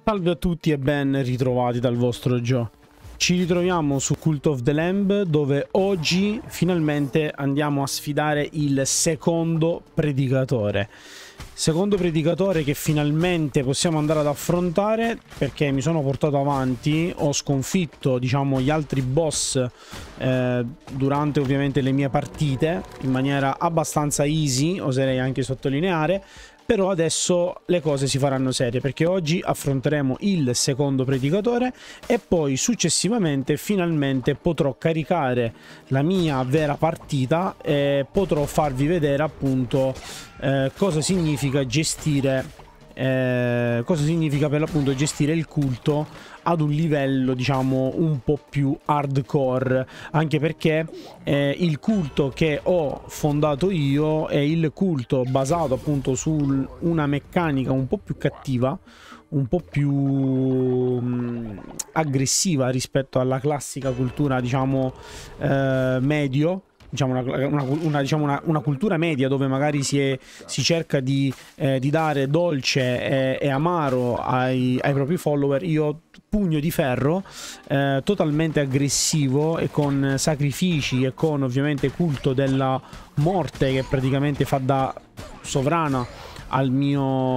Salve a tutti e ben ritrovati dal vostro Joe. Ci ritroviamo su Cult of the Lamb, dove oggi finalmente andiamo a sfidare il secondo predicatore. Secondo predicatore che finalmente possiamo andare ad affrontare, perché mi sono portato avanti, ho sconfitto, diciamo, gli altri boss durante ovviamente le mie partite in maniera abbastanza easy, oserei anche sottolineare. Però adesso le cose si faranno serie, perché oggi affronteremo il secondo predicatore e poi successivamente finalmente potrò caricare la mia vera partita e potrò farvi vedere appunto cosa significa gestire cosa significa per l'appunto gestire il culto ad un livello, diciamo, un po' più hardcore, anche perché il culto che ho fondato io è il culto basato appunto su una meccanica un po' più cattiva, un po' più aggressiva rispetto alla classica cultura, diciamo, medio. Diciamo una cultura media dove magari si cerca di dare dolce e amaro ai propri follower. Io pugno di ferro, totalmente aggressivo e con sacrifici e con ovviamente culto della morte che praticamente fa da sovrana al mio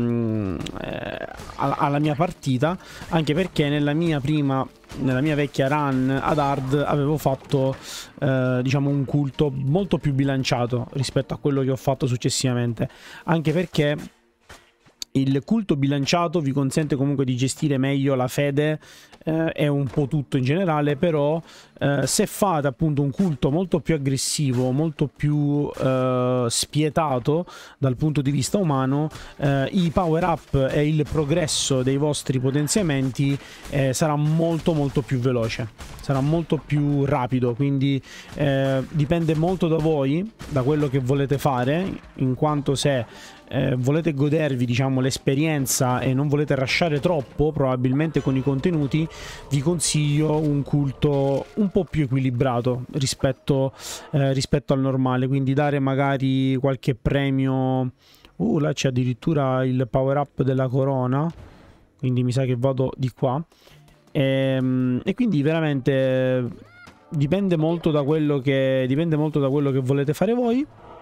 alla mia partita, anche perché nella mia vecchia run ad hard avevo fatto diciamo un culto molto più bilanciato rispetto a quello che ho fatto successivamente, anche perché il culto bilanciato vi consente comunque di gestire meglio la fede e un po' tutto in generale. Però se fate appunto un culto molto più aggressivo, molto più spietato dal punto di vista umano, i power up e il progresso dei vostri potenziamenti sarà molto più veloce, sarà molto più rapido. Quindi dipende molto da voi, da quello che volete fare, in quanto se volete godervi, diciamo, l'esperienza e non volete rushare troppo probabilmente con i contenuti, vi consiglio un culto un po' più equilibrato rispetto al normale. Quindi dare magari qualche premio. Là c'è addirittura il power up della corona, quindi mi sa che vado di qua. E quindi veramente dipende molto da quello che volete fare voi.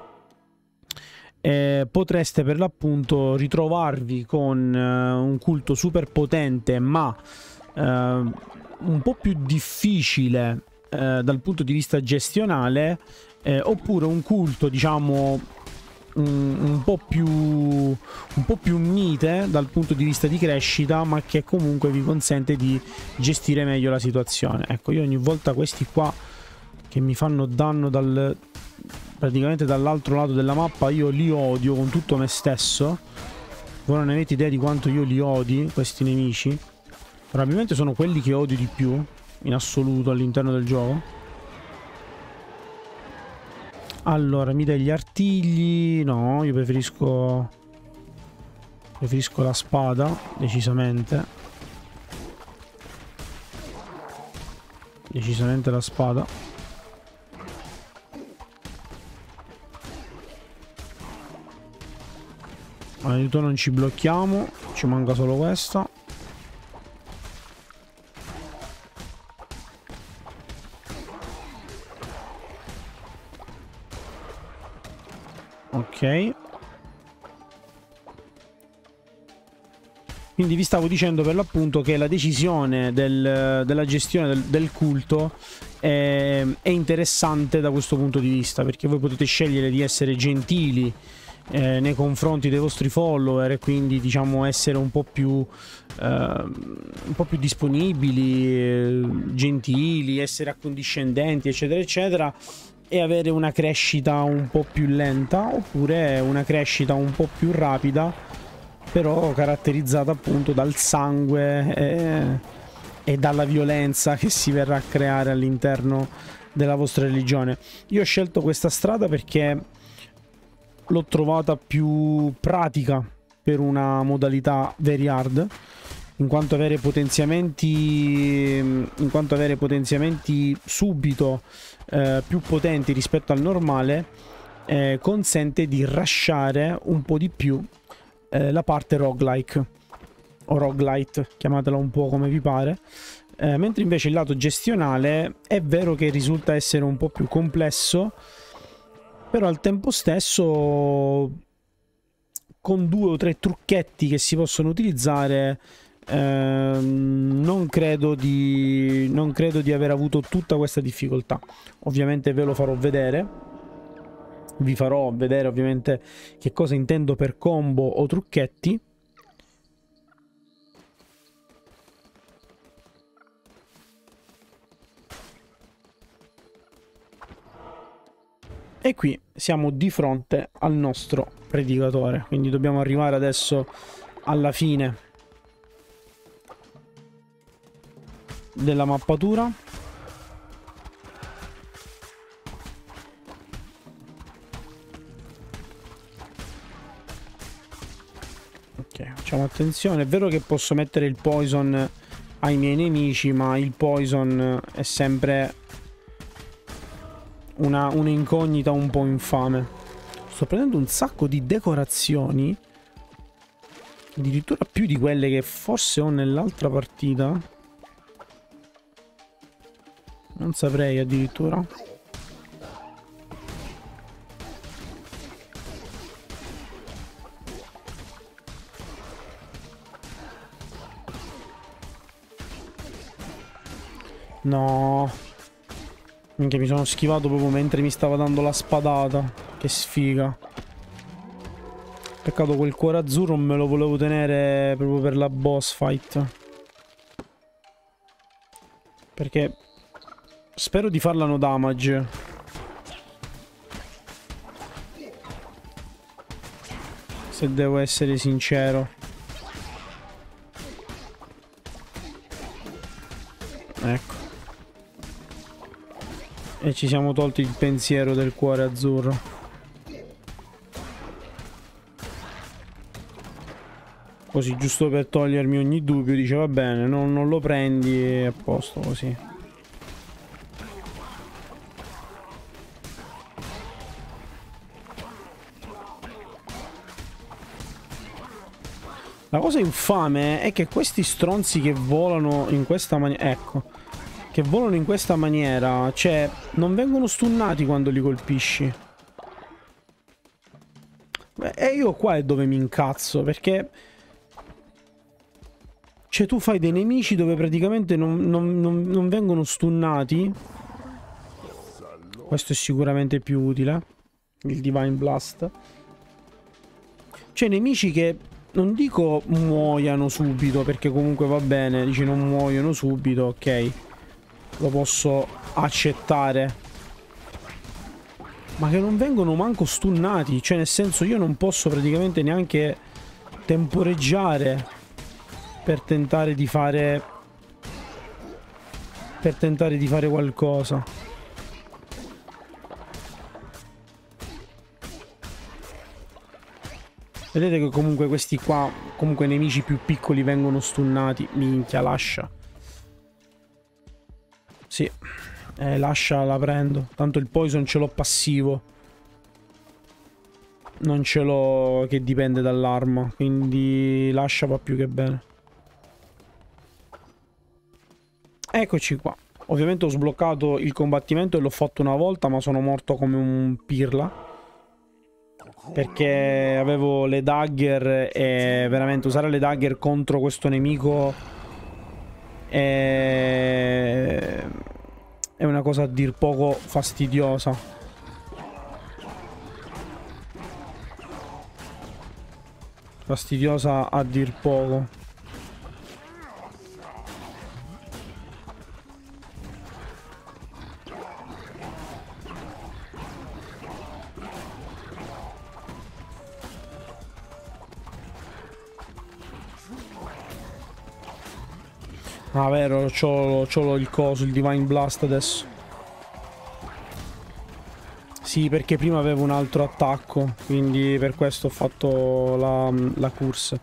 Potreste per l'appunto ritrovarvi con un culto super potente ma un po' più difficile dal punto di vista gestionale, oppure un culto, diciamo, un po' più mite dal punto di vista di crescita, ma che comunque vi consente di gestire meglio la situazione. Ecco, io ogni volta questi qua che mi fanno danno praticamente dall'altro lato della mappa, io li odio con tutto me stesso. Voi non avete idea di quanto io li odi questi nemici. Probabilmente sono quelli che odio di più in assoluto all'interno del gioco. Allora, mi dai gli artigli? No, io preferisco la spada, decisamente la spada. Aiuto, non ci blocchiamo, ci manca solo questa. Ok. Quindi vi stavo dicendo per l'appunto che la decisione della gestione del culto è interessante da questo punto di vista, perché voi potete scegliere di essere gentili nei confronti dei vostri follower e quindi, diciamo, essere un po' più disponibili, gentili, essere accondiscendenti, eccetera eccetera, e avere una crescita un po' più lenta, oppure una crescita un po' più rapida, però caratterizzata appunto dal sangue e dalla violenza che si verrà a creare all'interno della vostra religione. Io ho scelto questa strada perché l'ho trovata più pratica per una modalità very hard, in quanto avere potenziamenti subito più potenti rispetto al normale consente di rushare un po' di più la parte roguelike. o roguelite, chiamatela un po' come vi pare. Mentre invece il lato gestionale è vero che risulta essere un po' più complesso, però al tempo stesso con 2 o 3 trucchetti che si possono utilizzare non credo di aver avuto tutta questa difficoltà. Ovviamente ve lo farò vedere, vi farò vedere ovviamente che cosa intendo per combo o trucchetti. E qui siamo di fronte al nostro predicatore, quindi dobbiamo arrivare adesso alla fine della mappatura. Ok, facciamo attenzione. È vero che posso mettere il poison ai miei nemici, ma il poison è sempre un'incognita un po' infame. Sto prendendo un sacco di decorazioni, addirittura più di quelle che forse ho nell'altra partita. Non saprei addirittura. No. Minchia, mi sono schivato proprio mentre mi stava dando la spadata. Che sfiga. Peccato quel cuore azzurro me lo volevo tenere proprio per la boss fight. Perché spero di farla no damage. Se devo essere sincero. Ecco. E ci siamo tolti il pensiero del cuore azzurro. Così, giusto per togliermi ogni dubbio, dice va bene, non lo prendi e a posto così. La cosa infame è che questi stronzi che volano in questa maniera... Ecco. Che volano in questa maniera, cioè, non vengono stunnati quando li colpisci. E io qua è dove mi incazzo, perché... Cioè, tu fai dei nemici dove praticamente non vengono stunnati. Questo è sicuramente più utile. Il Divine Blast. Cioè, nemici che... Non dico muoiano subito, perché comunque va bene. Dici non muoiono subito, ok. Lo posso accettare. Ma che non vengono manco stunnati. Cioè nel senso io non posso praticamente neanche temporeggiare per tentare di fare qualcosa. Vedete che comunque questi qua, comunque nemici più piccoli vengono stunnati. Minchia, lascia. Sì, lascia, la prendo. Tanto il poison ce l'ho passivo. Non ce l'ho che dipende dall'arma. Quindi lascia va più che bene. Eccoci qua. Ovviamente ho sbloccato il combattimento e l'ho fatto una volta, ma sono morto come un pirla. Perché avevo le dagger e veramente usare le dagger contro questo nemico è una cosa a dir poco fastidiosa. Fastidiosa a dir poco. Ah, vero, c'ho il coso, il Divine Blast adesso. Sì, perché prima avevo un altro attacco, quindi per questo ho fatto la curse.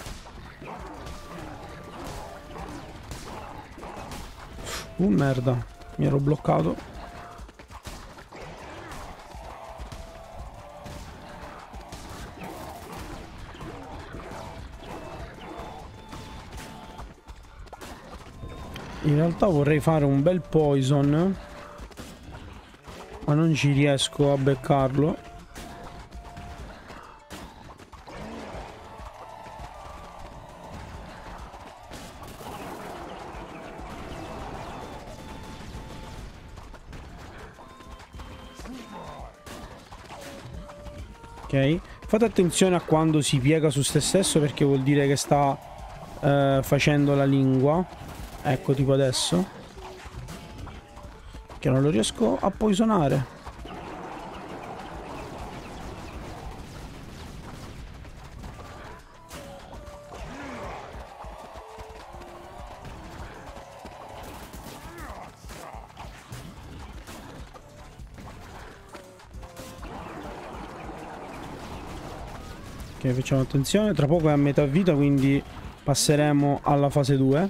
Merda, mi ero bloccato. In realtà vorrei fare un bel poison, ma non ci riesco a beccarlo. Ok, fate attenzione a quando si piega su se stesso, perché vuol dire che sta facendo la lingua. Ecco, tipo adesso, che non lo riesco a poisonare. Ok, facciamo attenzione, tra poco è a metà vita, quindi passeremo alla fase 2.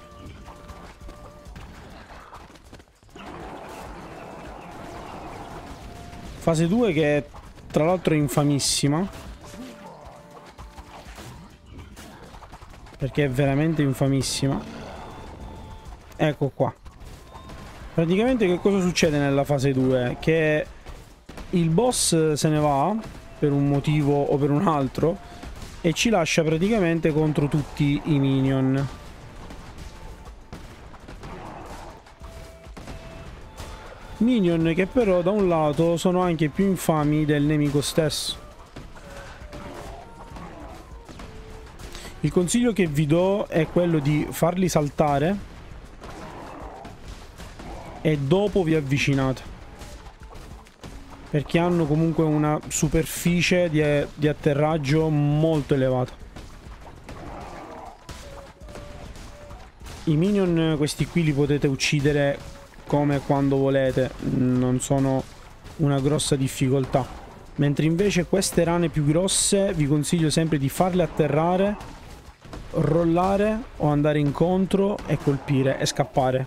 Fase 2 che tra l'altro è infamissima, perché è veramente infamissima. Ecco qua. Praticamente che cosa succede nella fase 2? Che il boss se ne va per un motivo o per un altro e ci lascia praticamente contro tutti i minion. Minion che però da un lato sono anche più infami del nemico stesso. Il consiglio che vi do è quello di farli saltare e dopo vi avvicinate, perché hanno comunque una superficie di atterraggio molto elevata. I minion questi qui li potete uccidere come e quando volete, non sono una grossa difficoltà. Mentre invece queste rane più grosse vi consiglio sempre di farle atterrare, rollare o andare incontro e colpire e scappare.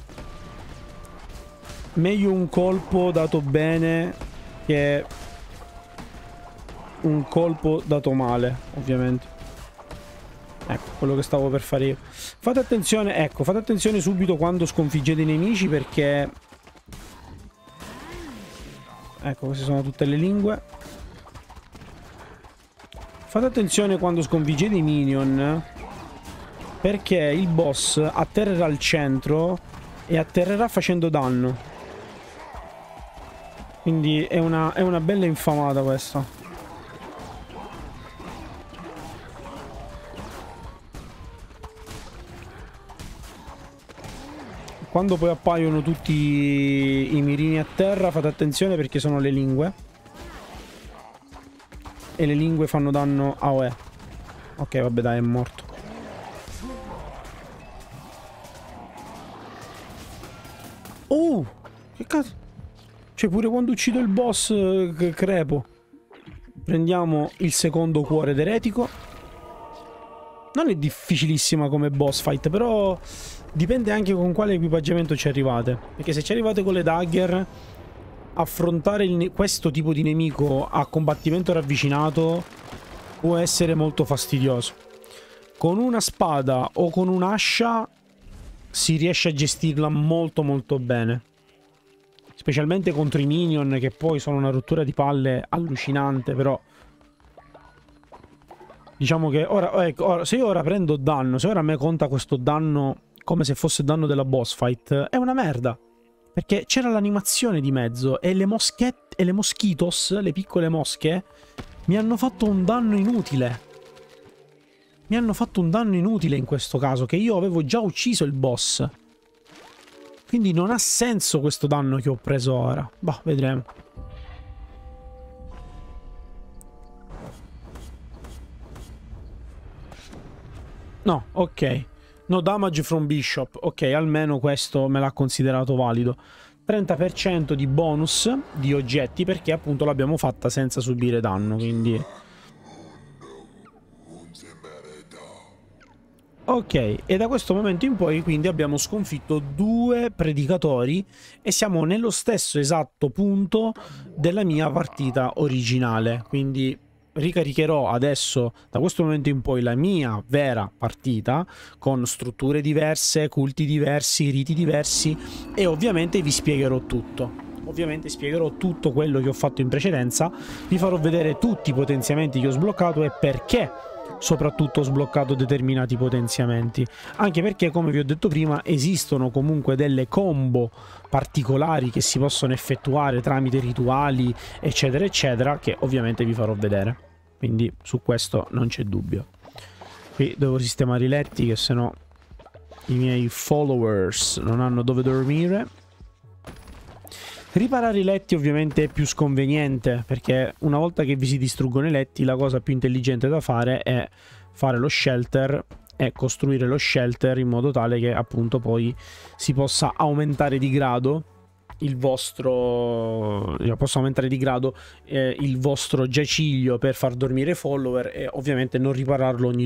Meglio un colpo dato bene che un colpo dato male, ovviamente. Ecco, quello che stavo per fare io. Fate attenzione, ecco, fate attenzione subito quando sconfiggete i nemici, perché... Ecco, queste sono tutte le lingue. Fate attenzione quando sconfiggete i minion, perché il boss atterrerà al centro e atterrerà facendo danno. Quindi è una bella infamata questa. Quando poi appaiono tutti i mirini a terra, fate attenzione perché sono le lingue. E le lingue fanno danno a OE. Ok, vabbè, dai, è morto. Oh! Che cazzo? Cioè, pure quando uccido il boss crepo. Prendiamo il secondo cuore d'eretico. Non è difficilissima come boss fight, però dipende anche con quale equipaggiamento ci arrivate. Perché se ci arrivate con le dagger, affrontare questo tipo di nemico a combattimento ravvicinato può essere molto fastidioso. Con una spada o con un'ascia si riesce a gestirla molto molto bene. Specialmente contro i minion, che poi sono una rottura di palle allucinante, però... Diciamo che ora, ecco, se io ora prendo danno, se ora a me conta questo danno come se fosse danno della boss fight, è una merda. Perché c'era l'animazione di mezzo e le moschette e le moschitos, le piccole mosche, mi hanno fatto un danno inutile. Mi hanno fatto un danno inutile in questo caso, che io avevo già ucciso il boss. Quindi non ha senso questo danno che ho preso ora. Boh, vedremo. No, ok. No damage from Bishop. Ok, almeno questo me l'ha considerato valido. 30% di bonus di oggetti, perché appunto l'abbiamo fatta senza subire danno, quindi... Ok, e da questo momento in poi quindi abbiamo sconfitto 2 predicatori e siamo nello stesso esatto punto della mia partita originale, quindi ricaricherò adesso, da questo momento in poi, la mia vera partita con strutture diverse, culti diversi, riti diversi, e ovviamente vi spiegherò tutto. Ovviamente spiegherò tutto quello che ho fatto in precedenza, vi farò vedere tutti i potenziamenti che ho sbloccato e perché soprattutto ho sbloccato determinati potenziamenti, anche perché, come vi ho detto prima, esistono comunque delle combo particolari che si possono effettuare tramite rituali eccetera eccetera, che ovviamente vi farò vedere, quindi su questo non c'è dubbio. Qui devo sistemare i letti, che sennò i miei followers non hanno dove dormire. Riparare i letti ovviamente è più sconveniente, perché una volta che vi si distruggono i letti, la cosa più intelligente da fare è fare lo shelter e costruire lo shelter in modo tale che appunto poi si possa aumentare di grado il vostro il vostro giaciglio per far dormire i follower, e ovviamente non ripararlo ogni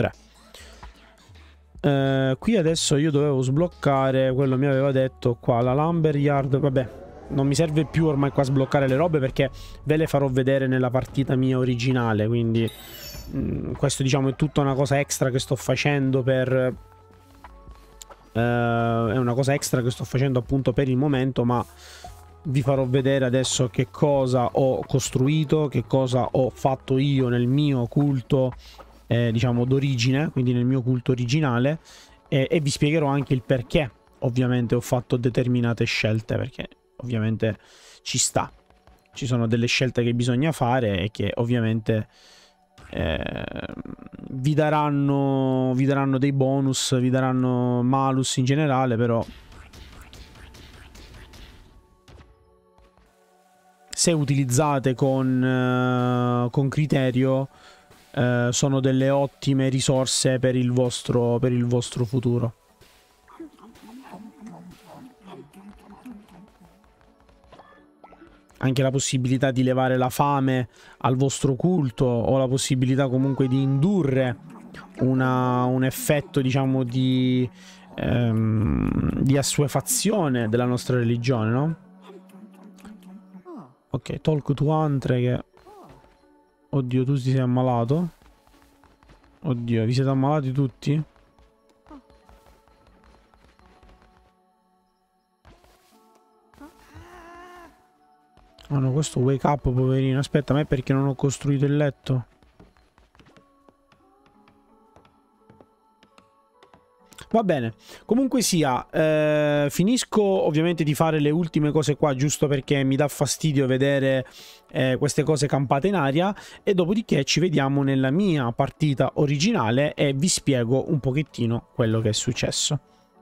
2x3. Qui adesso io dovevo sbloccare, quello mi aveva detto qua, la lumberyard. Vabbè, non mi serve più ormai qua sbloccare le robe, perché ve le farò vedere nella partita mia originale, quindi questo diciamo è tutta una cosa extra che sto facendo per è una cosa extra che sto facendo appunto per il momento, ma vi farò vedere adesso che cosa ho costruito, che cosa ho fatto io nel mio culto diciamo d'origine, quindi nel mio culto originale, e vi spiegherò anche il perché ovviamente ho fatto determinate scelte, perché ovviamente ci sta, ci sono delle scelte che bisogna fare e che ovviamente vi daranno dei bonus, vi daranno malus in generale, però se utilizzate con criterio sono delle ottime risorse per il vostro futuro. Anche la possibilità di levare la fame al vostro culto, o la possibilità comunque di indurre un effetto diciamo di assuefazione della nostra religione, no? Ok, talk to Antre che... Oddio, tu ti sei ammalato? Oddio, vi siete ammalati tutti? Ah no, questo wake up, poverino. Aspetta, ma è perché non ho costruito il letto? Va bene, comunque sia, finisco ovviamente di fare le ultime cose qua, giusto perché mi dà fastidio vedere queste cose campate in aria, e dopodiché ci vediamo nella mia partita originale e vi spiego un pochettino quello che è successo.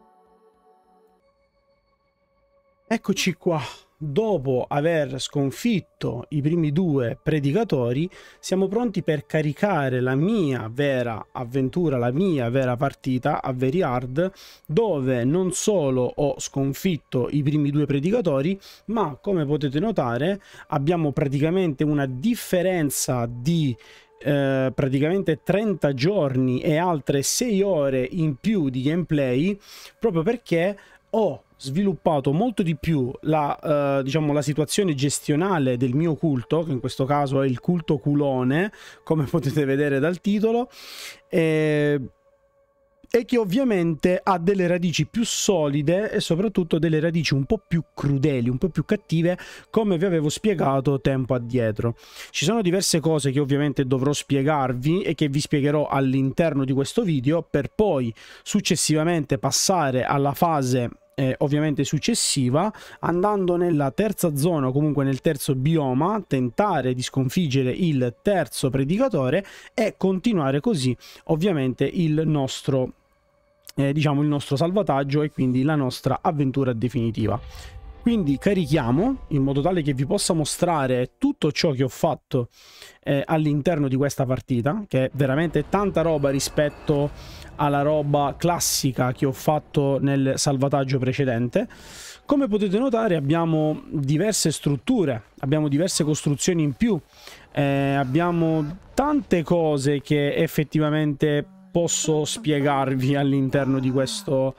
Eccoci qua. Dopo aver sconfitto i primi due predicatori, siamo pronti per caricare la mia vera avventura, la mia vera partita a Very Hard, dove non solo ho sconfitto i primi due predicatori, ma come potete notare abbiamo praticamente una differenza di praticamente 30 giorni e altre 6 ore in più di gameplay, proprio perché ho sviluppato molto di più diciamo, la situazione gestionale del mio culto, che in questo caso è il culto culone, come potete vedere dal titolo, e che ovviamente ha delle radici più solide e soprattutto delle radici un po' più crudeli, un po' più cattive, come vi avevo spiegato tempo addietro. Ci sono diverse cose che ovviamente dovrò spiegarvi e che vi spiegherò all'interno di questo video, per poi successivamente passare alla fase ovviamente successiva, andando nella terza zona o comunque nel terzo bioma, tentare di sconfiggere il terzo predicatore e continuare così ovviamente il nostro diciamo il nostro salvataggio e quindi la nostra avventura definitiva. Quindi carichiamo in modo tale che vi possa mostrare tutto ciò che ho fatto all'interno di questa partita, che è veramente tanta roba rispetto alla roba classica che ho fatto nel salvataggio precedente. Come potete notare abbiamo diverse strutture, abbiamo diverse costruzioni in più, abbiamo tante cose che effettivamente posso spiegarvi all'interno di questo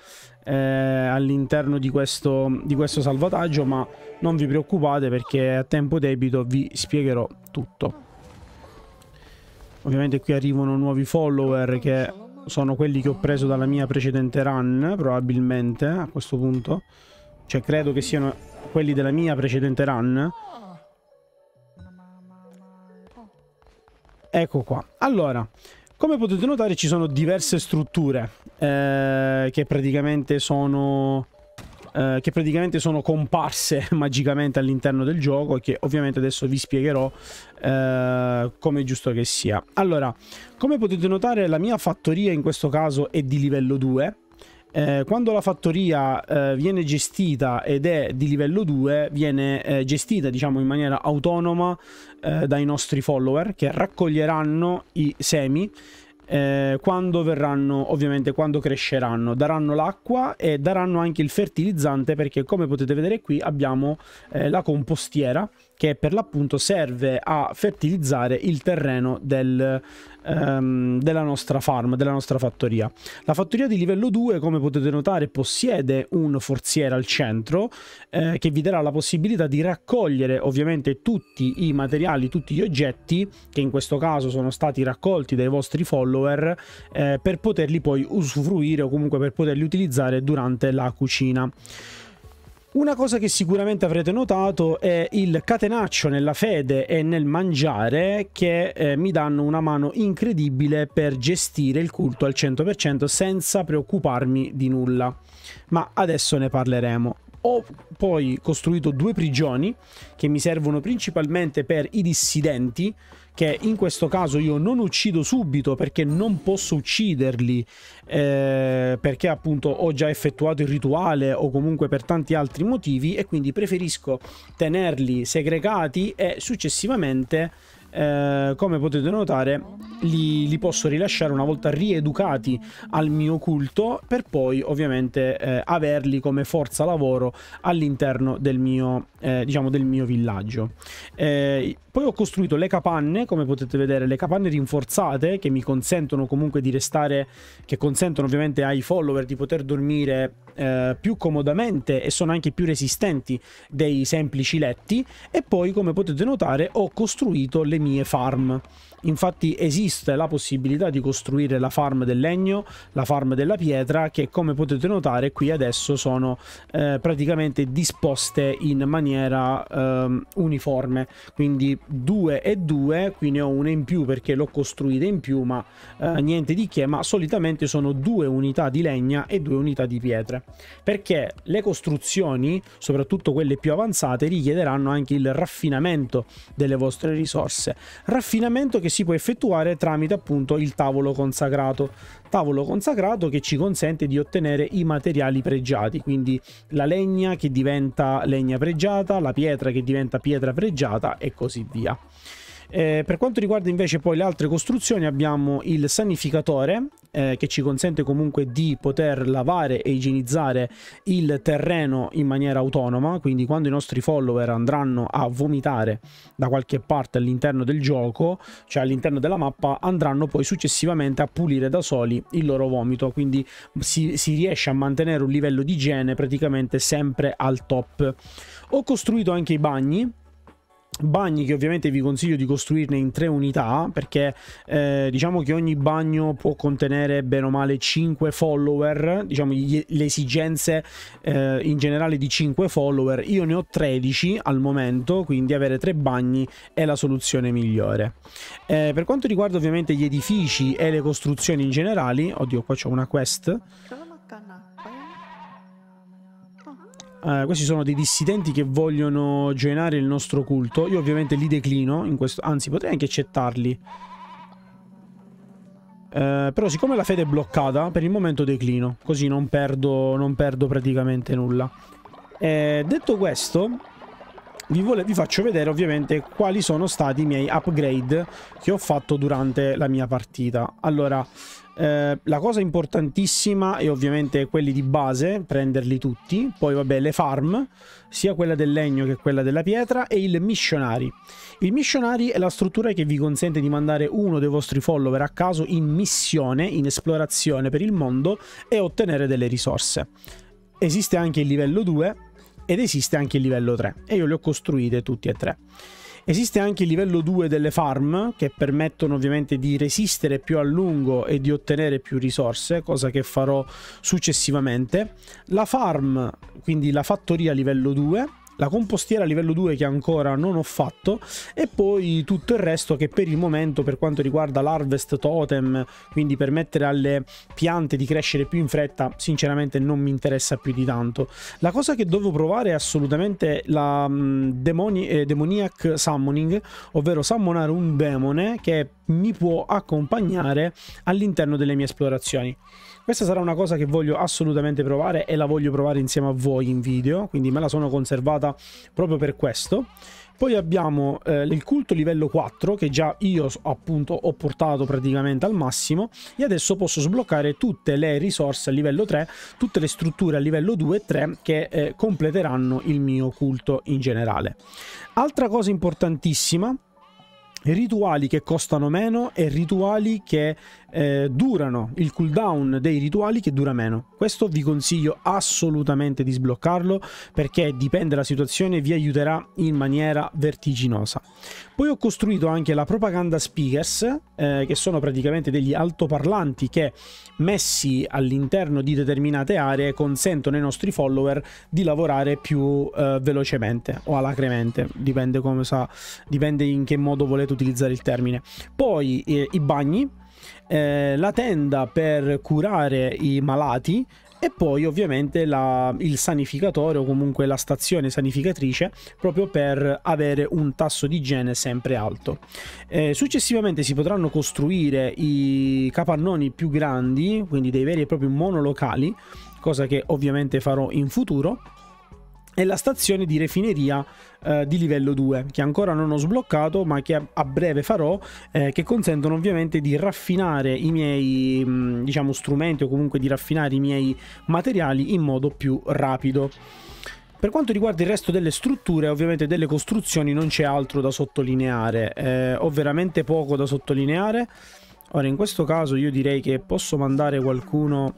salvataggio, ma non vi preoccupate perché a tempo debito vi spiegherò tutto. Ovviamente qui arrivano nuovi follower che sono quelli che ho preso dalla mia precedente run, probabilmente, a questo punto. Cioè, credo che siano quelli della mia precedente run. Ecco qua. Allora, come potete notare ci sono diverse strutture che praticamente sono comparse magicamente all'interno del gioco e che ovviamente adesso vi spiegherò come è giusto che sia. Allora, come potete notare la mia fattoria in questo caso è di livello 2. Quando la fattoria viene gestita ed è di livello 2, viene gestita diciamo in maniera autonoma dai nostri follower, che raccoglieranno i semi quando verranno, ovviamente quando cresceranno, daranno l'acqua e daranno anche il fertilizzante, perché come potete vedere qui abbiamo la compostiera che per l'appunto serve a fertilizzare il terreno della nostra farm, della nostra fattoria. La fattoria di livello 2, come potete notare, possiede un forziere al centro che vi darà la possibilità di raccogliere ovviamente tutti i materiali, tutti gli oggetti che in questo caso sono stati raccolti dai vostri follower per poterli poi usufruire o comunque per poterli utilizzare durante la cucina. Una cosa che sicuramente avrete notato è il catenaccio nella fede e nel mangiare, che mi danno una mano incredibile per gestire il culto al 100% senza preoccuparmi di nulla. Ma adesso ne parleremo. Ho poi costruito 2 prigioni che mi servono principalmente per i dissidenti, che in questo caso io non uccido subito perché non posso ucciderli perché appunto ho già effettuato il rituale o comunque per tanti altri motivi, e quindi preferisco tenerli segregati e successivamente come potete notare li posso rilasciare una volta rieducati al mio culto, per poi ovviamente averli come forza lavoro all'interno del mio diciamo del mio villaggio. Poi ho costruito le capanne, come potete vedere, le capanne rinforzate che mi consentono comunque di restare, che consentono ovviamente ai follower di poter dormire più comodamente e sono anche più resistenti dei semplici letti. E poi, come potete notare, ho costruito le mie farm. Infatti esiste la possibilità di costruire la farm del legno, la farm della pietra, che come potete notare qui adesso sono praticamente disposte in maniera uniforme, quindi 2 e 2, qui ne ho una in più perché l'ho costruita in più, ma niente di che, ma solitamente sono 2 unità di legna e 2 unità di pietre, perché le costruzioni, soprattutto quelle più avanzate, richiederanno anche il raffinamento delle vostre risorse, raffinamento che si può effettuare tramite appunto il tavolo consacrato che ci consente di ottenere i materiali pregiati, quindi la legna che diventa legna pregiata, la pietra che diventa pietra pregiata e così via. Per quanto riguarda invece poi le altre costruzioni, abbiamo il sanificatore che ci consente comunque di poter lavare e igienizzare il terreno in maniera autonoma, quindi quando i nostri follower andranno a vomitare da qualche parte all'interno del gioco, cioè all'interno della mappa, andranno poi successivamente a pulire da soli il loro vomito, quindi si riesce a mantenere un livello di igiene praticamente sempre al top. Ho costruito anche i bagni che ovviamente vi consiglio di costruirne in 3 unità, perché diciamo che ogni bagno può contenere bene o male 5 follower, diciamo le esigenze in generale di 5 follower. Io ne ho 13 al momento, quindi avere 3 bagni è la soluzione migliore. Per quanto riguarda ovviamente gli edifici e le costruzioni in generale, oddio, qua c'è una quest. Questi sono dei dissidenti che vogliono joinare il nostro culto. Io ovviamente li declino in questo, anzi potrei anche accettarli, però siccome la fede è bloccata per il momento declino, così non perdo praticamente nulla. Detto questo, vi faccio vedere ovviamente quali sono stati i miei upgrade che ho fatto durante la mia partita. Allora, la cosa importantissima è ovviamente quelli di base, prenderli tutti. Poi vabbè, le farm, sia quella del legno che quella della pietra, e il missionary. Il missionary è la struttura che vi consente di mandare uno dei vostri follower a caso in missione, in esplorazione per il mondo, e ottenere delle risorse. Esiste anche il livello 2 ed esiste anche il livello 3 e io li ho costruite tutti e 3. Esiste anche il livello 2 delle farm, che permettono ovviamente di resistere più a lungo e di ottenere più risorse, cosa che farò successivamente. La farm, quindi la fattoria livello 2, la compostiera livello 2 che ancora non ho fatto, e poi tutto il resto che per il momento, per quanto riguarda l'harvest totem, quindi permettere alle piante di crescere più in fretta, sinceramente non mi interessa più di tanto. La cosa che devo provare è assolutamente la demoniac summoning, ovvero summonare un demone che mi può accompagnare all'interno delle mie esplorazioni. Questa sarà una cosa che voglio assolutamente provare e la voglio provare insieme a voi in video, quindi me la sono conservata proprio per questo. Poi abbiamo il culto livello 4 che già io appunto ho portato praticamente al massimo, e adesso posso sbloccare tutte le risorse a livello 3, tutte le strutture a livello 2 e 3 che completeranno il mio culto in generale. Altra cosa importantissima: rituali che costano meno e rituali che durano, il cooldown dei rituali che dura meno. Questo vi consiglio assolutamente di sbloccarlo, perché dipende dalla situazione, vi aiuterà in maniera vertiginosa. Poi ho costruito anche la propaganda speakers, che sono praticamente degli altoparlanti che messi all'interno di determinate aree consentono ai nostri follower di lavorare più velocemente o alacremente, dipende dipende in che modo volete utilizzare il termine. Poi i bagni, la tenda per curare i malati, e poi ovviamente il sanificatore o comunque la stazione sanificatrice, proprio per avere un tasso di igiene sempre alto. Successivamente si potranno costruire i capannoni più grandi, quindi dei veri e propri monolocali, cosa che ovviamente farò in futuro, e la stazione di refineria di livello 2 che ancora non ho sbloccato ma che a breve farò, che consentono ovviamente di raffinare i miei diciamo strumenti, o comunque di raffinare i miei materiali in modo più rapido. Per quanto riguarda il resto delle strutture, ovviamente delle costruzioni, non c'è altro da sottolineare, ho veramente poco da sottolineare. Ora in questo caso io direi che posso mandare qualcuno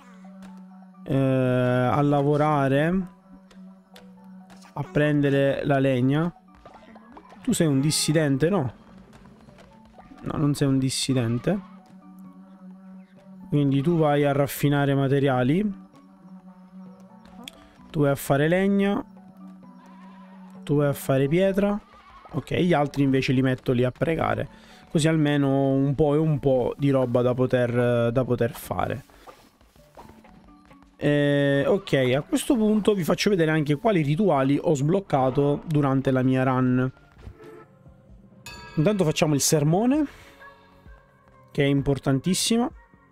a lavorare, a prendere la legna. Tu sei un dissidente, no? No, non sei un dissidente. Quindi tu vai a raffinare materiali, tu vai a fare legna, tu vai a fare pietra. Ok, gli altri invece li metto lì a pregare, così almeno un po' e un po' di roba da poter fare. Ok, a questo punto vi faccio vedere anche quali rituali ho sbloccato durante la mia run. Intanto facciamo il sermone, che è importantissimo.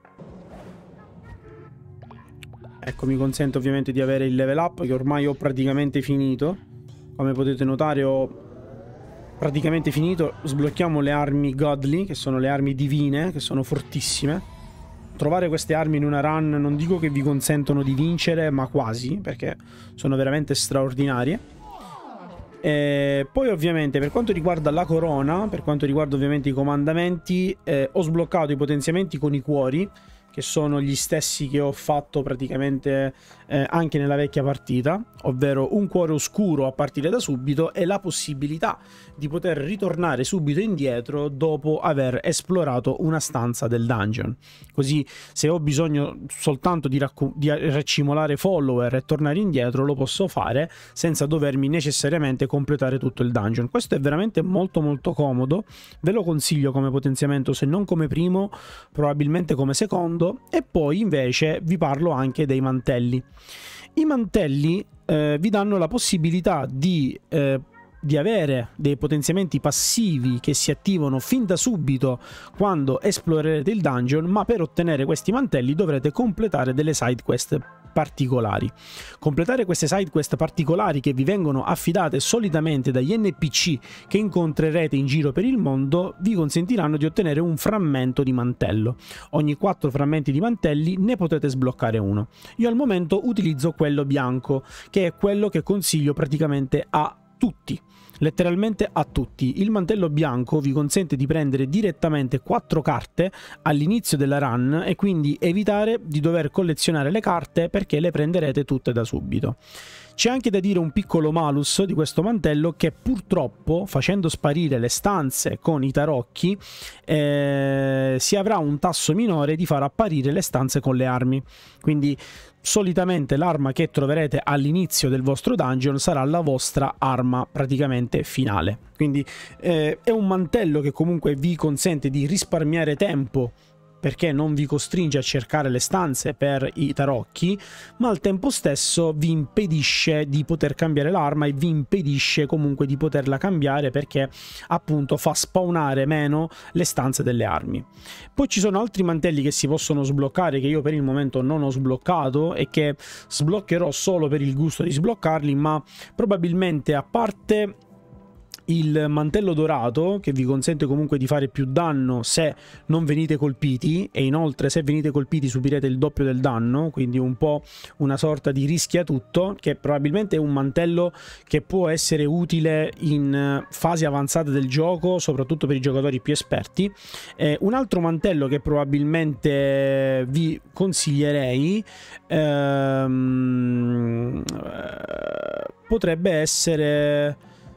Ecco, mi consente ovviamente di avere il level up, che ormai ho praticamente finito. Come potete notare ho praticamente finito. Sblocchiamo le armi godly, che sono le armi divine, che sono fortissime. Trovare queste armi in una run non dico che vi consentono di vincere, ma quasi, perché sono veramente straordinarie. E poi ovviamente per quanto riguarda la corona, per quanto riguarda ovviamente i comandamenti, ho sbloccato i potenziamenti con i cuori, che sono gli stessi che ho fatto praticamente anche nella vecchia partita, ovvero un cuore oscuro a partire da subito e la possibilità di poter ritornare subito indietro dopo aver esplorato una stanza del dungeon. Così se ho bisogno soltanto di raccimolare follower e tornare indietro, lo posso fare senza dovermi necessariamente completare tutto il dungeon. Questo è veramente molto molto comodo, ve lo consiglio come potenziamento, se non come primo probabilmente come secondo. E poi invece vi parlo anche dei mantelli. I mantelli vi danno la possibilità di avere dei potenziamenti passivi che si attivano fin da subito quando esplorerete il dungeon, ma per ottenere questi mantelli dovrete completare delle side quest particolari. Completare queste side quest particolari, che vi vengono affidate solitamente dagli NPC che incontrerete in giro per il mondo, vi consentiranno di ottenere un frammento di mantello. Ogni 4 frammenti di mantelli ne potete sbloccare uno. Io al momento utilizzo quello bianco, che è quello che consiglio praticamente a tutti. letteralmente a tutti. Il mantello bianco vi consente di prendere direttamente 4 carte all'inizio della run e quindi evitare di dover collezionare le carte perché le prenderete tutte da subito. C'è anche da dire un piccolo malus di questo mantello, che purtroppo facendo sparire le stanze con i tarocchi si avrà un tasso minore di far apparire le stanze con le armi. Quindi solitamente l'arma che troverete all'inizio del vostro dungeon sarà la vostra arma praticamente finale. Quindi è un mantello che comunque vi consente di risparmiare tempo, perché non vi costringe a cercare le stanze per i tarocchi, ma al tempo stesso vi impedisce di poter cambiare l'arma e vi impedisce comunque di poterla cambiare, perché appunto fa spawnare meno le stanze delle armi. Poi ci sono altri mantelli che si possono sbloccare, che io per il momento non ho sbloccato e che sbloccherò solo per il gusto di sbloccarli, ma probabilmente, a parte il mantello dorato, che vi consente comunque di fare più danno se non venite colpiti, e inoltre se venite colpiti subirete il doppio del danno, quindi un po' una sorta di rischia tutto, che probabilmente è un mantello che può essere utile in fasi avanzate del gioco, soprattutto per i giocatori più esperti. Un altro mantello che probabilmente vi consiglierei potrebbe essere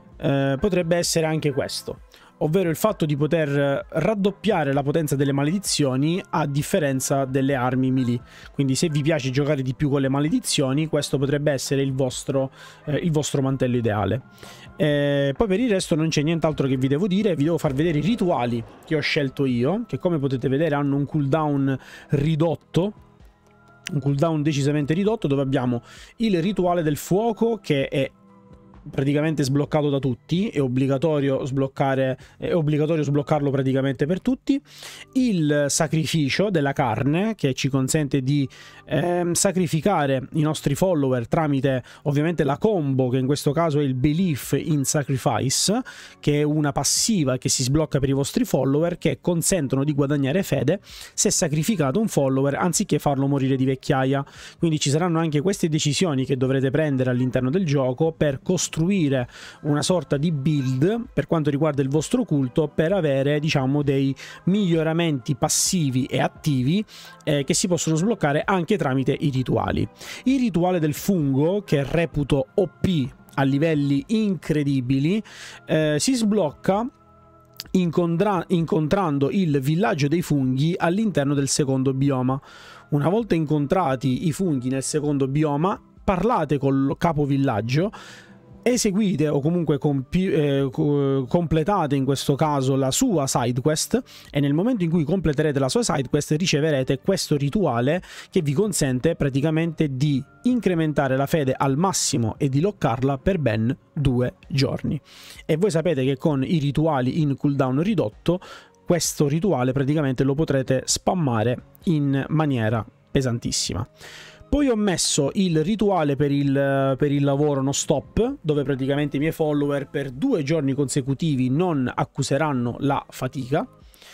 anche questo, ovvero il fatto di poter raddoppiare la potenza delle maledizioni a differenza delle armi melee. Quindi se vi piace giocare di più con le maledizioni, questo potrebbe essere il vostro mantello ideale. Poi per il resto non c'è nient'altro che vi devo dire. Vi devo far vedere i rituali che ho scelto io, che come potete vedere hanno un cooldown ridotto, un cooldown decisamente ridotto, dove abbiamo il rituale del fuoco, che è praticamente sbloccato da tutti, è obbligatorio sbloccarlo praticamente per tutti. Il sacrificio della carne, che ci consente di sacrificare i nostri follower tramite ovviamente la combo, che in questo caso è il Belief in Sacrifice, che è una passiva che si sblocca per i vostri follower, che consentono di guadagnare fede se sacrificate un follower anziché farlo morire di vecchiaia. Quindi ci saranno anche queste decisioni che dovrete prendere all'interno del gioco per costruire una sorta di build per quanto riguarda il vostro culto, per avere, diciamo, dei miglioramenti passivi e attivi che si possono sbloccare anche tramite i rituali. Il rituale del fungo, che reputo OP a livelli incredibili, si sblocca incontrando il villaggio dei funghi all'interno del secondo bioma. Una volta incontrati i funghi nel secondo bioma, parlate col capovillaggio, eseguite o comunque completate in questo caso la sua side quest, e nel momento in cui completerete la sua side quest riceverete questo rituale che vi consente praticamente di incrementare la fede al massimo e di loccarla per ben 2 giorni. E voi sapete che con i rituali in cooldown ridotto questo rituale praticamente lo potrete spammare in maniera pesantissima. Poi ho messo il rituale per il lavoro no stop, dove praticamente i miei follower per 2 giorni consecutivi non accuseranno la fatica.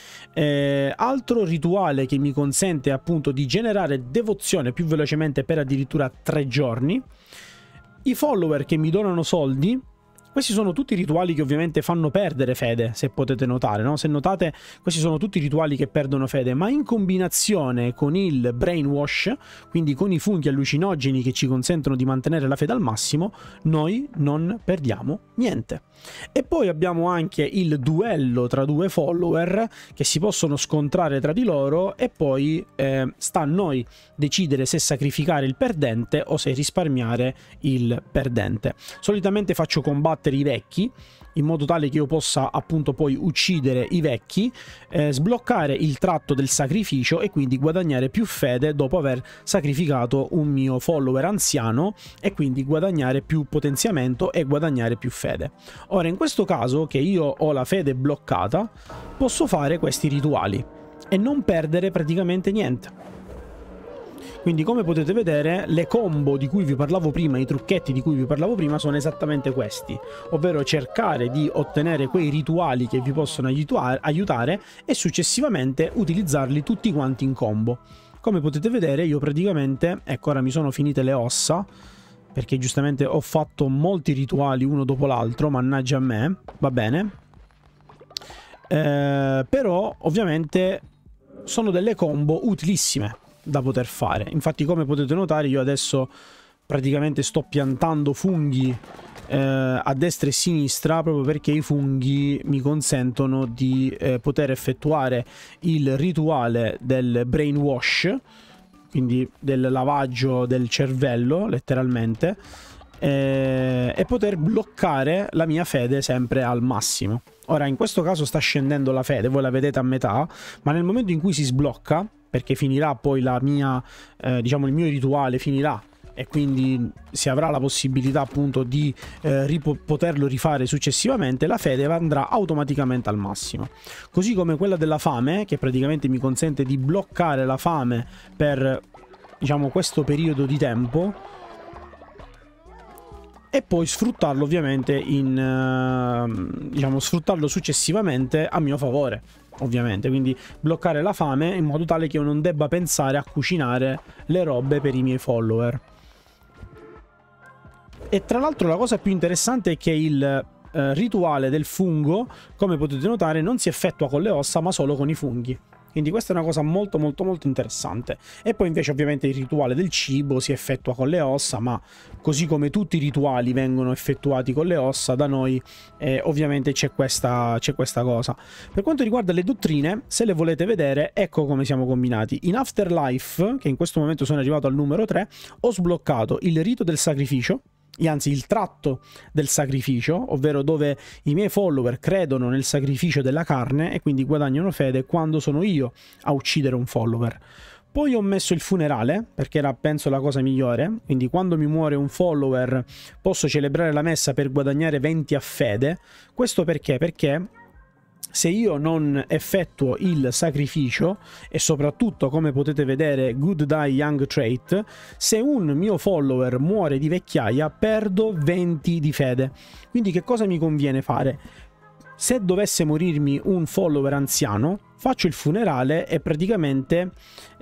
Altro rituale che mi consente appunto di generare devozione più velocemente per addirittura 3 giorni. I follower che mi donano soldi. Questi sono tutti rituali che ovviamente fanno perdere fede, se potete notare, no? Se notate, questi sono tutti rituali che perdono fede, ma in combinazione con il brainwash, quindi con i funghi allucinogeni che ci consentono di mantenere la fede al massimo, noi non perdiamo niente. E poi abbiamo anche il duello tra 2 follower che si possono scontrare tra di loro, e poi sta a noi decidere se sacrificare il perdente o se risparmiare il perdente. Solitamente faccio combattere i vecchi in modo tale che io possa appunto poi uccidere i vecchi, sbloccare il tratto del sacrificio e quindi guadagnare più fede dopo aver sacrificato un mio follower anziano, e quindi guadagnare più potenziamento e guadagnare più fede. Ora, in questo caso che io ho la fede bloccata, posso fare questi rituali e non perdere praticamente niente. Quindi, come potete vedere, le combo di cui vi parlavo prima, i trucchetti di cui vi parlavo prima sono esattamente questi, ovvero cercare di ottenere quei rituali che vi possono aiutare e successivamente utilizzarli tutti quanti in combo. Come potete vedere io praticamente, ecco, ora mi sono finite le ossa, perché giustamente ho fatto molti rituali uno dopo l'altro, mannaggia a me, va bene. Però ovviamente sono delle combo utilissime da poter fare. Infatti, come potete notare, io adesso praticamente sto piantando funghi a destra e sinistra, proprio perché i funghi mi consentono di poter effettuare il rituale del brainwash, quindi del lavaggio del cervello letteralmente, e poter bloccare la mia fede sempre al massimo. Ora, in questo caso sta scendendo la fede, voi la vedete a metà, ma nel momento in cui si sblocca, perché finirà poi la mia diciamo il mio rituale finirà, e quindi si avrà la possibilità appunto di poterlo rifare successivamente, la fede andrà automaticamente al massimo. Così come quella della fame, che praticamente mi consente di bloccare la fame per, diciamo, questo periodo di tempo, e poi sfruttarlo ovviamente diciamo, sfruttarlo successivamente a mio favore, ovviamente. Quindi bloccare la fame in modo tale che io non debba pensare a cucinare le robe per i miei follower. E tra l'altro la cosa più interessante è che il rituale del fungo, come potete notare, non si effettua con le ossa ma solo con i funghi. Quindi questa è una cosa molto interessante. E poi invece ovviamente il rituale del cibo si effettua con le ossa, ma così come tutti i rituali vengono effettuati con le ossa, da noi ovviamente c'è questa cosa. Per quanto riguarda le dottrine, se le volete vedere, ecco come siamo combinati. In Afterlife, che in questo momento sono arrivato al numero 3, ho sbloccato il rito del sacrificio, anzi il tratto del sacrificio, ovvero dove i miei follower credono nel sacrificio della carne e quindi guadagnano fede quando sono io a uccidere un follower. Poi ho messo il funerale, perché era penso la cosa migliore, quindi quando mi muore un follower posso celebrare la messa per guadagnare 20 a fede. Questo perché? Perché se io non effettuo il sacrificio, e soprattutto, come potete vedere, Good Die Young Trait, se un mio follower muore di vecchiaia perdo 20 di fede. Quindi che cosa mi conviene fare? Se dovesse morirmi un follower anziano, faccio il funerale e praticamente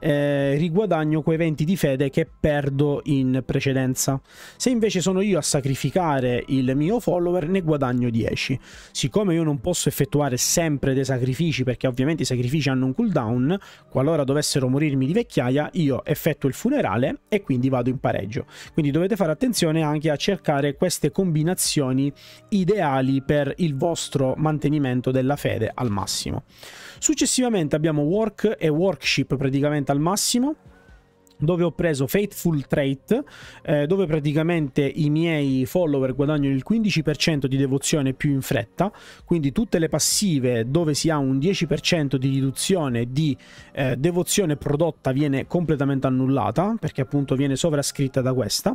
riguadagno quei 20 di fede che perdo in precedenza. Se invece sono io a sacrificare il mio follower, ne guadagno 10. Siccome io non posso effettuare sempre dei sacrifici, perché ovviamente i sacrifici hanno un cooldown, qualora dovessero morirmi di vecchiaia, io effettuo il funerale e quindi vado in pareggio. Quindi dovete fare attenzione anche a cercare queste combinazioni ideali per il vostro mantenimento della fede al massimo. Successivamente abbiamo Work e Workship praticamente al massimo, dove ho preso Faithful Trait, dove praticamente i miei follower guadagnano il 15% di devozione più in fretta, quindi tutte le passive dove si ha un 10% di riduzione di devozione prodotta viene completamente annullata, perché appunto viene sovrascritta da questa.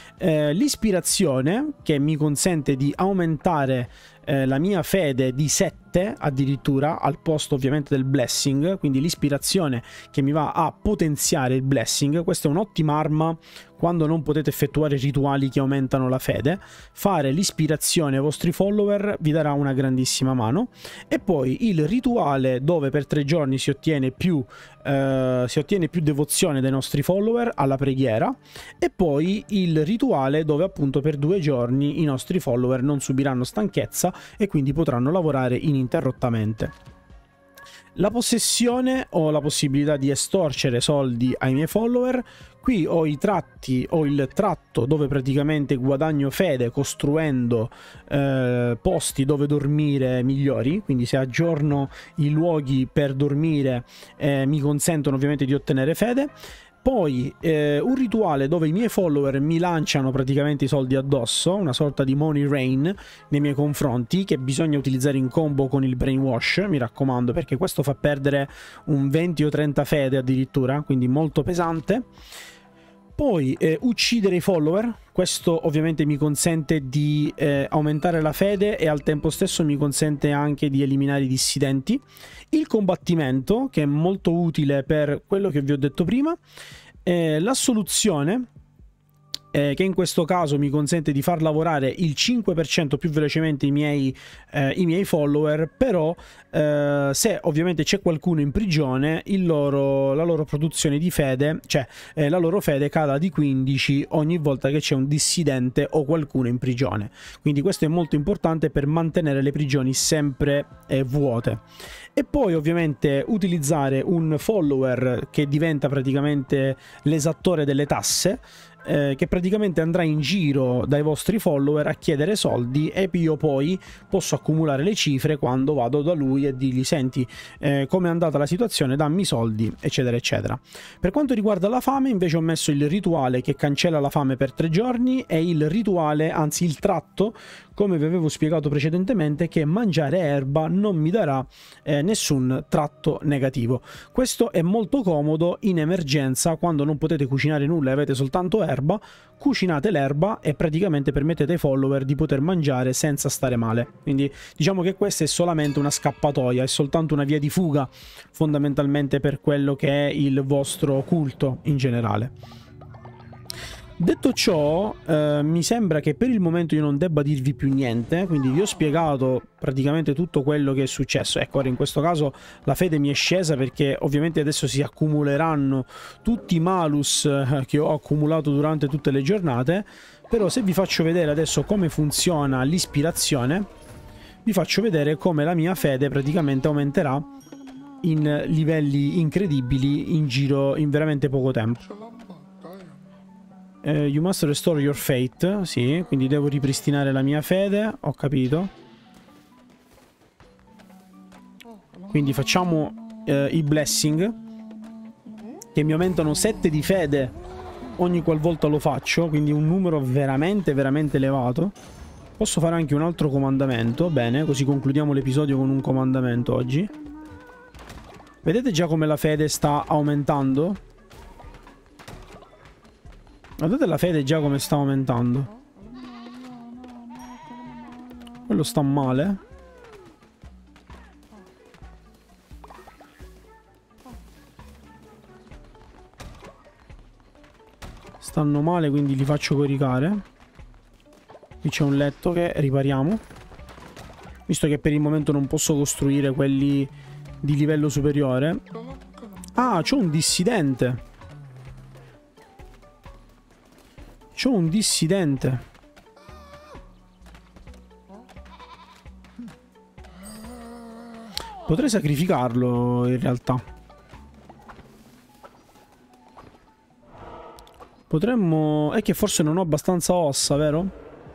L'ispirazione, che mi consente di aumentare la mia fede di 7 addirittura, al posto ovviamente del blessing, quindi l'ispirazione che mi va a potenziare il blessing. Questa è un'ottima arma quando non potete effettuare rituali che aumentano la fede. Fare l'ispirazione ai vostri follower vi darà una grandissima mano. E poi il rituale dove per 3 giorni si ottiene più devozione dai nostri follower alla preghiera, e poi il rituale dove appunto per 2 giorni i nostri follower non subiranno stanchezza e quindi potranno lavorare ininterrottamente. La possessione, ho la possibilità di estorcere soldi ai miei follower. Qui ho il tratto dove praticamente guadagno fede costruendo posti dove dormire migliori, quindi se aggiorno i luoghi per dormire mi consentono ovviamente di ottenere fede. Poi un rituale dove i miei follower mi lanciano praticamente i soldi addosso, una sorta di money rain nei miei confronti, che bisogna utilizzare in combo con il brainwash, mi raccomando, perché questo fa perdere un 20 o 30 fede addirittura, quindi molto pesante. Poi uccidere i follower, questo ovviamente mi consente di aumentare la fede e al tempo stesso mi consente anche di eliminare i dissidenti. Il combattimento, che è molto utile per quello che vi ho detto prima. L'assoluzione, che in questo caso mi consente di far lavorare il 5% più velocemente i miei follower, però se ovviamente c'è qualcuno in prigione, la loro produzione di fede, cioè la loro fede cala di 15 ogni volta che c'è un dissidente o qualcuno in prigione. Quindi questo è molto importante per mantenere le prigioni sempre vuote. E poi ovviamente utilizzare un follower che diventa praticamente l'esattore delle tasse, che praticamente andrà in giro dai vostri follower a chiedere soldi, e io poi posso accumulare le cifre quando vado da lui e dirgli: senti, come è andata la situazione, dammi soldi, eccetera eccetera. Per quanto riguarda la fame, invece, ho messo il rituale che cancella la fame per 3 giorni, e il rituale, anzi il tratto, come vi avevo spiegato precedentemente, che mangiare erba non mi darà nessun tratto negativo. Questo è molto comodo in emergenza, quando non potete cucinare nulla e avete soltanto erba. Cucinate l'erba e praticamente permettete ai follower di poter mangiare senza stare male. Quindi diciamo che questa è solamente una scappatoia, è soltanto una via di fuga fondamentalmente per quello che è il vostro culto in generale. Detto ciò, mi sembra che per il momento io non debba dirvi più niente, quindi vi ho spiegato praticamente tutto quello che è successo. Ecco, ora in questo caso la fede mi è scesa perché ovviamente adesso si accumuleranno tutti i malus che ho accumulato durante tutte le giornate, però se vi faccio vedere adesso come funziona l'ispirazione, vi faccio vedere come la mia fede praticamente aumenterà in livelli incredibili in giro in veramente poco tempo. You must restore your faith. Sì, quindi devo ripristinare la mia fede. Ho capito. Quindi facciamo i blessing, che mi aumentano 7 di fede ogni qualvolta lo faccio, quindi un numero veramente veramente elevato. Posso fare anche un altro comandamento. Bene, così concludiamo l'episodio con un comandamento oggi. Vedete già come la fede sta aumentando? Guardate la fede già come sta aumentando. Quello sta male. Stanno male, quindi li faccio coricare. Qui c'è un letto che ripariamo, visto che per il momento non posso costruire quelli di livello superiore. Ah, c'ho un dissidente. C'ho un dissidente. Potrei sacrificarlo in realtà. Potremmo... È che forse non ho abbastanza ossa, vero?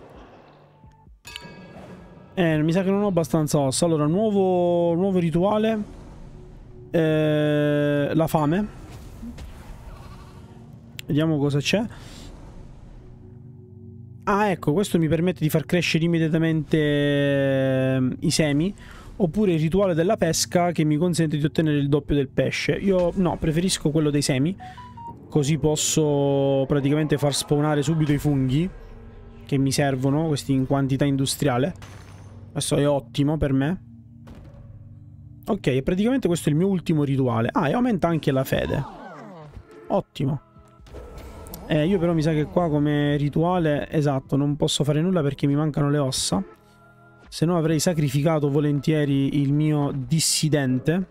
Mi sa che non ho abbastanza ossa. Allora, nuovo rituale. La fame. Vediamo cosa c'è. Ah, ecco, questo mi permette di far crescere immediatamente i semi. Oppure il rituale della pesca, che mi consente di ottenere il doppio del pesce. Io no, preferisco quello dei semi, così posso praticamente far spawnare subito i funghi che mi servono, questi in quantità industriale. Questo è ottimo per me. Ok, praticamente questo è il mio ultimo rituale. Ah, e aumenta anche la fede. Ottimo. Io però mi sa che qua come rituale, esatto, non posso fare nulla perché mi mancano le ossa. Se no avrei sacrificato volentieri il mio dissidente.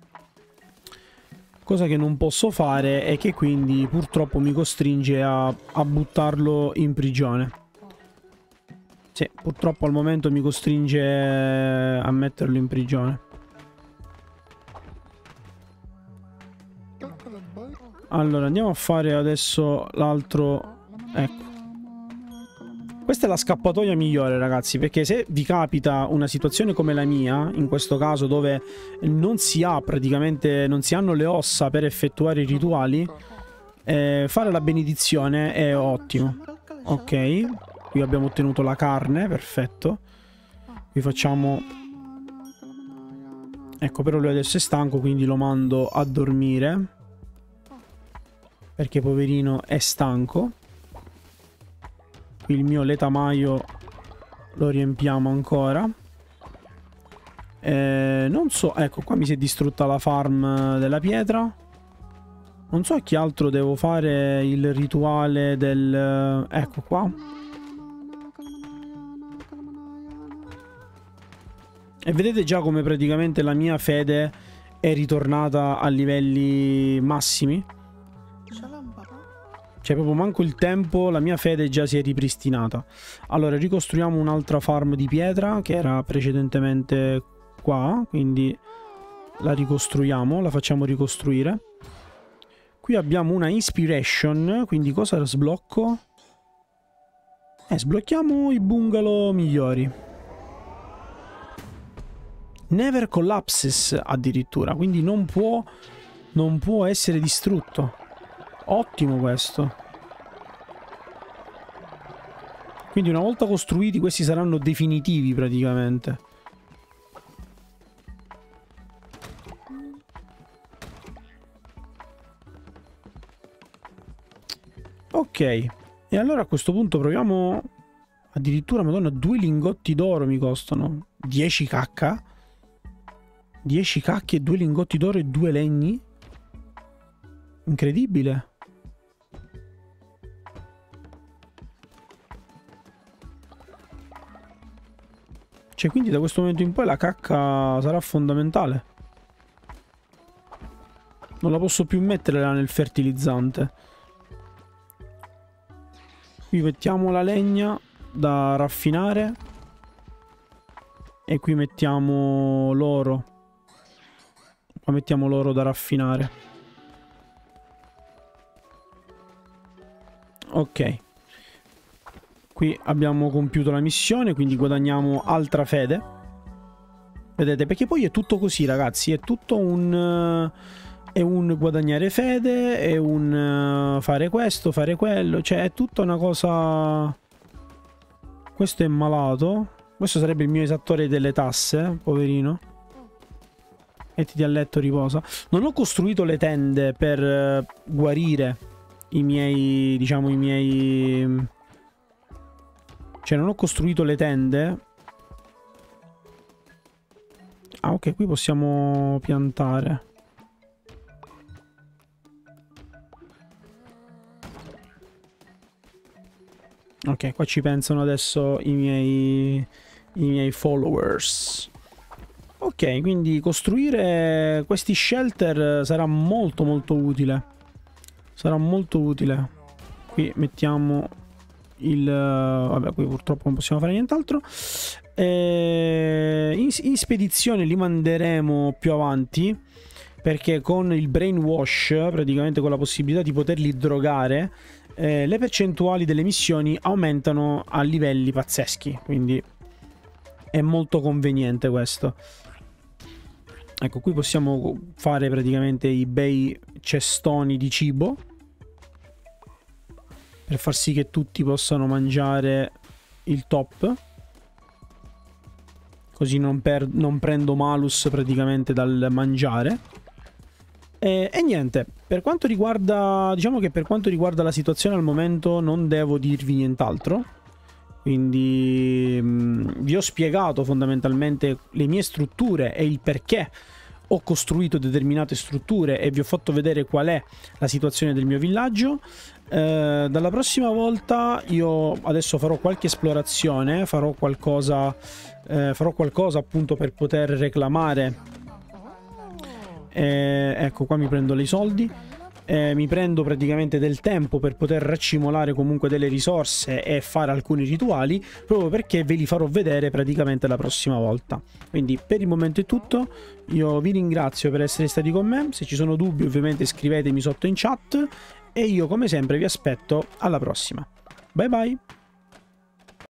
Cosa che non posso fare e che quindi purtroppo mi costringe a buttarlo in prigione. Sì, purtroppo al momento mi costringe a metterlo in prigione. Allora, andiamo a fare adesso l'altro... Ecco. Questa è la scappatoia migliore, ragazzi, perché se vi capita una situazione come la mia, in questo caso dove non si ha praticamente, non si hanno le ossa per effettuare i rituali, fare la benedizione è ottimo. Ok, qui abbiamo ottenuto la carne, perfetto. Qui facciamo... Ecco, però lui adesso è stanco, quindi lo mando a dormire, perché poverino è stanco. Qui il mio letamaio lo riempiamo ancora. Non so, ecco qua mi si è distrutta la farm della pietra. Non so chi altro devo fare il rituale del... Ecco qua. E vedete già come praticamente la mia fede è ritornata a livelli massimi? Cioè proprio manco il tempo, la mia fede già si è ripristinata. Allora ricostruiamo un'altra farm di pietra che era precedentemente qua, quindi la ricostruiamo, la facciamo ricostruire. Qui abbiamo una inspiration, quindi cosa sblocco? Sblocchiamo i bungalow migliori. Never collapses addirittura, quindi non può essere distrutto. Ottimo questo. Quindi una volta costruiti questi saranno definitivi praticamente. Ok. E allora a questo punto proviamo... Addirittura, madonna, 2 lingotti d'oro mi costano. 10 cacca? 10 cacche, 2 lingotti d'oro e 2 legni? Incredibile. Cioè, quindi da questo momento in poi la cacca sarà fondamentale. Non la posso più mettere là nel fertilizzante. Qui mettiamo la legna da raffinare. E qui mettiamo l'oro. Qua mettiamo l'oro da raffinare. Ok. Qui abbiamo compiuto la missione, quindi guadagniamo altra fede. Vedete, perché poi è tutto così, ragazzi. È tutto un guadagnare fede, è un fare questo, fare quello. Cioè, è tutta una cosa... Questo è malato. Questo sarebbe il mio esattore delle tasse, poverino. Mettiti a letto, riposa. Non ho costruito le tende per guarire i miei, diciamo, i miei... Cioè, non ho costruito le tende. Ah, ok, qui possiamo piantare. Ok, qua ci pensano adesso i miei followers. Ok, quindi costruire questi shelter sarà molto molto utile. Sarà molto utile. Qui mettiamo il... vabbè, qui purtroppo non possiamo fare nient'altro. In spedizione li manderemo più avanti, perché con il brainwash, praticamente con la possibilità di poterli drogare, le percentuali delle missioni aumentano a livelli pazzeschi. Quindi è molto conveniente questo. Ecco, qui possiamo fare praticamente i bei cestoni di cibo per far sì che tutti possano mangiare il top. Così non prendo malus praticamente dal mangiare. E niente, per quanto riguarda, diciamo che per quanto riguarda la situazione al momento non devo dirvi nient'altro. Quindi vi ho spiegato fondamentalmente le mie strutture e il perché ho costruito determinate strutture e vi ho fatto vedere qual è la situazione del mio villaggio. Dalla prossima volta io adesso farò qualche esplorazione, farò qualcosa appunto per poter reclamare. Ecco, qua mi prendo i soldi. Mi prendo praticamente del tempo per poter raccimolare comunque delle risorse e fare alcuni rituali, proprio perché ve li farò vedere praticamente la prossima volta. Quindi per il momento è tutto, io vi ringrazio per essere stati con me. Se ci sono dubbi ovviamente scrivetemi sotto in chat e io come sempre vi aspetto alla prossima. Bye bye.